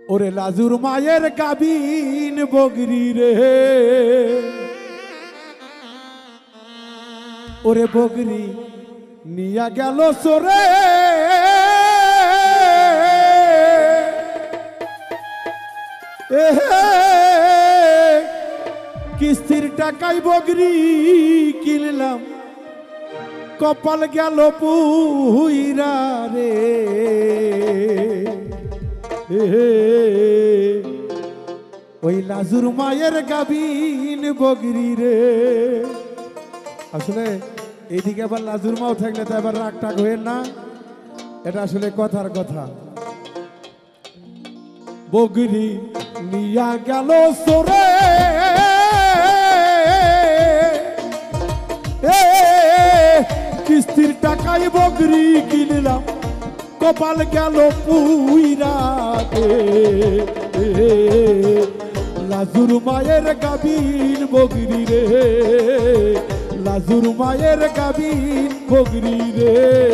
ওরে লাজুর মায়ের গাবিন বগরি রে, ওরে বগরি নিয়া গেল সরে, কিস্তির টাকায় বগরি কিনলাম, কপাল গেল পুইরা রে। ওই লাজুর মায়ের গাবিন বগরি রে। আসলে এইদিকে আবার লাজুর মাও থাকলে তো এবার রাগ টাগ হয়ে না, এটা আসলে কথার কথা। বগরি নিয়া গেল সরে, কিস্তির টাকায় বগরি কিনলাম, কপাল গেল পুইরা রে। লাজুর মায়ের গাবিন বগরি রে, লাজুর মায়ের গাবিন বগরি রে।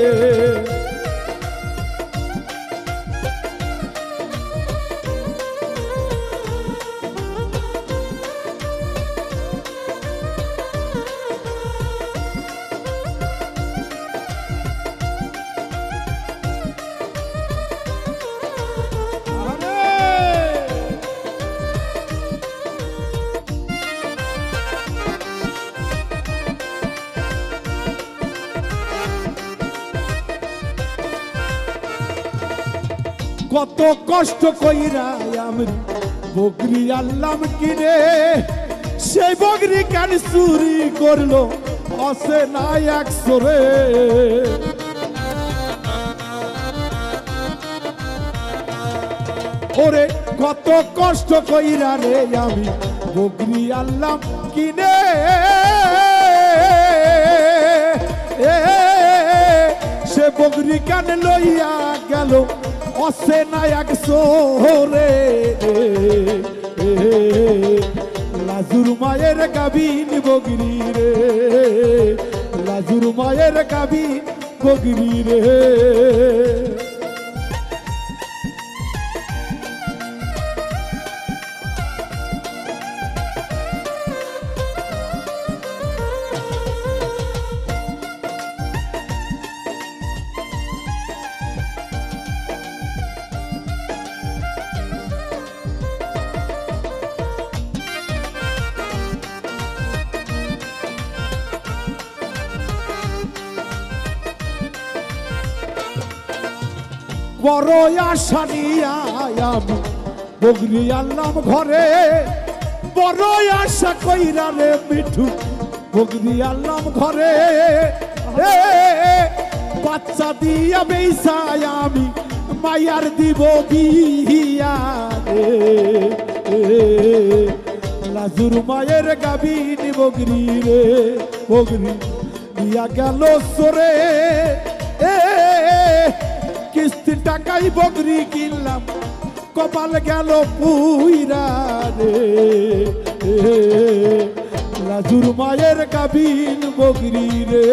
কত কষ্ট কইরা আমি বগরি আনলাম কিনে, সেই বগরি কেন চুরি করলো আসে না একশো রে। ওরে কত কষ্ট কইরা রে আমি বগরি আনলাম কিনে, সে বগরি কেন লইয়া গেল অসে না একশো রে। লাজুর মায়ের গাবিন বগরি রে, লাজুর মায়ের গাবিন বগরি রে। বড় আশা নিয়া আমি বগরি আনলাম ঘরে, বড় আশা কইরা রে মিঠু বগরি আনলাম ঘরে। বাচ্চা দিয়া বেইসাই আমি মায়ার দিব বিয়া রে। লাজুর মায়ের গাবিন বগরি রে, বগরি দিয়া গেল সরে, কিস্তির টাকায় বগরি কিনলাম, কপাল গেল পুইরা রে। লাজুর মায়ের গাবিন বগরি রে।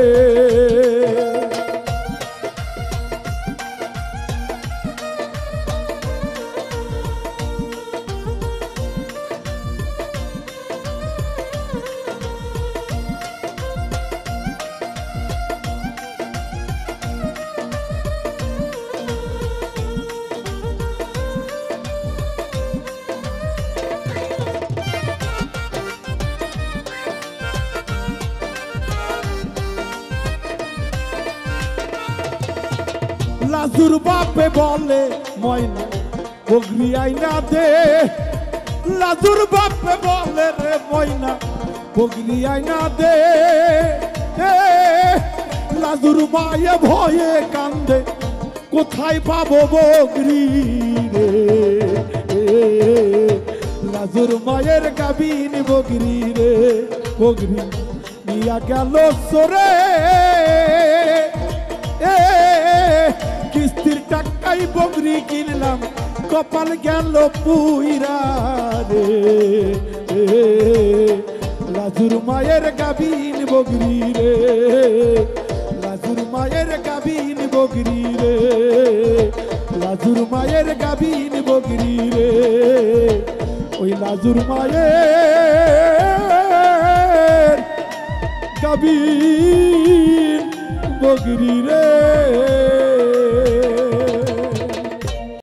লাজুর বাপে বলে ময়না বগরি আইনা দে, লাজুর বাপে বলে রে ময়না বগরি আইনা দে। লাজুর মায়ে ভয়ে কান্দে, কোথায় পাবো বগরি রে। লাজুর মায়ের গাবিন বগরি রে, বগরি নিয়া গেল সরে, কিস্তির টাকায় বগরি কিনলাম, কপাল গেল পুইরা রে। লাজুর মায়ের গাবিন বগরি রে, লাজুর মায়ের গাবিন বগরি রে, লাজুর মায়ের গাবিন বগরি লাজুর মায়ের গাবিন বগরি রে।